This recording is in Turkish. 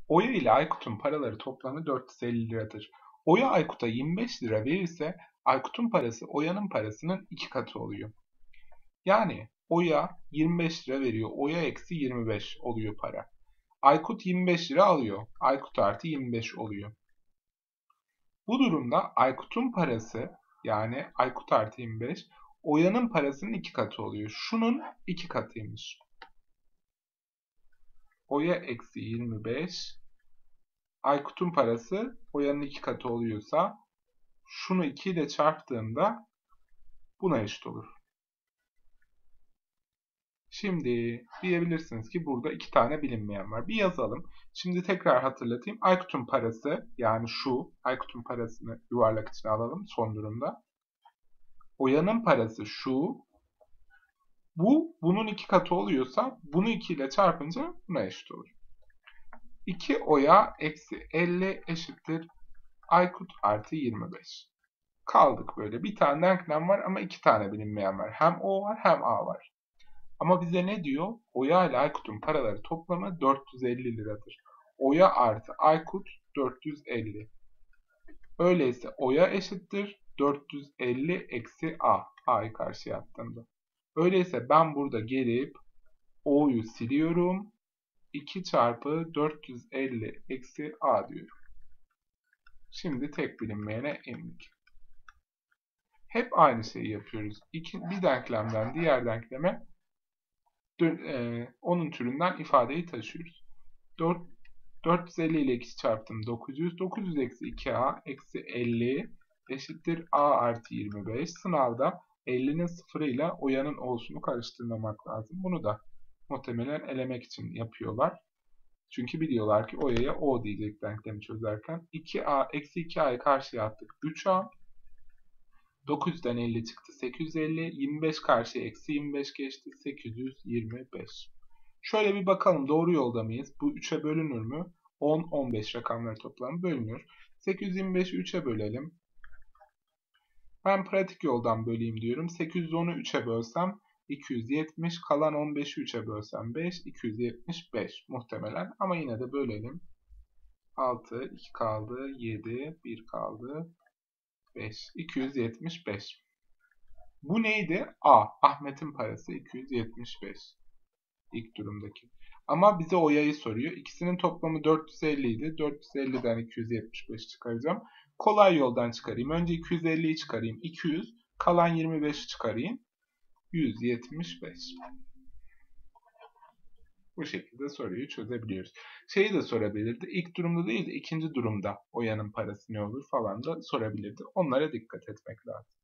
Oya ile Aykut'un paraları toplamı 450 liradır. Oya Aykut'a 25 lira verirse Aykut'un parası Oya'nın parasının 2 katı oluyor. Yani Oya 25 lira veriyor. Oya eksi 25 oluyor para. Aykut 25 lira alıyor. Aykut artı 25 oluyor. Bu durumda Aykut'un parası yani Aykut artı 25 Oya'nın parasının 2 katı oluyor. Şunun 2 katıymış. Oya eksi 25 Aykut'un parası Oya'nın 2 katı oluyorsa şunu 2 ile çarptığımda buna eşit olur. Şimdi diyebilirsiniz ki burada 2 tane bilinmeyen var. Bir yazalım. Şimdi tekrar hatırlatayım. Aykut'un parası yani şu Aykut'un parasını yuvarlak içine alalım son durumda. Oya'nın parası şu. Bunun 2 katı oluyorsa bunu 2 ile çarpınca buna eşit olur. 2 Oya eksi 50 eşittir Aykut artı 25. Kaldık böyle. Bir tane denklem var ama 2 tane bilinmeyen var. Hem O var hem A var. Ama bize ne diyor? Oya ile Aykut'un paraları toplamı 450 liradır. Oya artı Aykut 450. Öyleyse Oya eşittir 450 eksi A. A'yı karşıya attığımda. Öyleyse ben burada gelip O'yu siliyorum. 2 çarpı 450 eksi A diyorum. Şimdi tek bilinmeyene indik. Hep aynı şeyi yapıyoruz. Bir denklemden diğer denkleme onun türünden ifadeyi taşıyoruz. 450 ile 2 çarptım 900. 900 eksi 2a eksi 50 eşittir a artı 25. Sınavda 50'nin sıfırıyla Oya'nın olsunu karıştırmamak lazım. Bunu da muhtemelen elemek için yapıyorlar. Çünkü biliyorlar ki Oya'ya O diyecek denklemi çözerken. 2a eksi 2a'yı karşıya attık. 3a 900'den 50 çıktı 850. 25 karşıya eksi 25 geçti. 825. Şöyle bir bakalım doğru yolda mıyız? Bu 3'e bölünür mü? 10, 15 rakamları toplamı bölünür. 825'i 3'e bölelim. Ben pratik yoldan böleyim diyorum. 810'u 3'e bölsem 270. Kalan 15'i 3'e bölsem 5. 275 muhtemelen. Ama yine de bölelim. 6, 2 kaldı. 7, 1 kaldı. 5. 275. Bu neydi? A. Ahmet'in parası 275. İlk durumdaki. Ama bize Oya'yı soruyor. İkisinin toplamı 450 idi. 450'den 275 çıkaracağım. Kolay yoldan çıkarayım. Önce 250'yi çıkarayım. 200. Kalan 25'i çıkarayım. 175. Bu şekilde soruyu çözebiliyoruz. Şeyi de sorabilirdi. İlk durumda değil de ikinci durumda Oya'nın parası ne olur falan da sorabilirdi. Onlara dikkat etmek lazım.